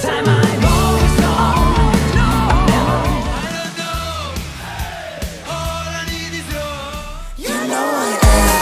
time I'm always gone. You know I am.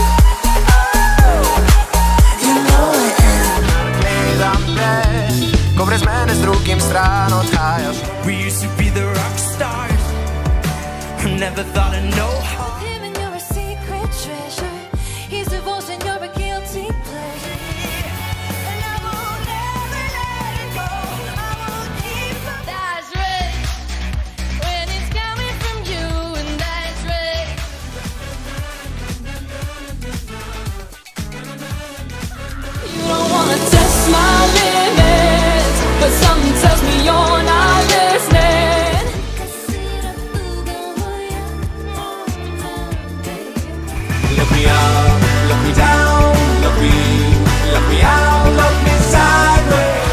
You know I am. Gledam te, ko brez mene z drugim stran odhajaš. We used to be the rock stars, never thought I'd know how. Him and you're a secret treasure. He's devotion, you're a guilty pleasure. And I will never let it go. I will keep on. That's right. When it's coming from you, and that's right. You don't wanna test my limits, but something tells me you're not listening. Look me up, look me down, look me out, look me sideways.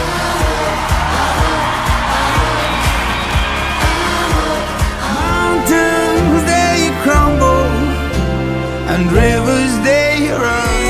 Mountains, they crumble, and rivers, they run.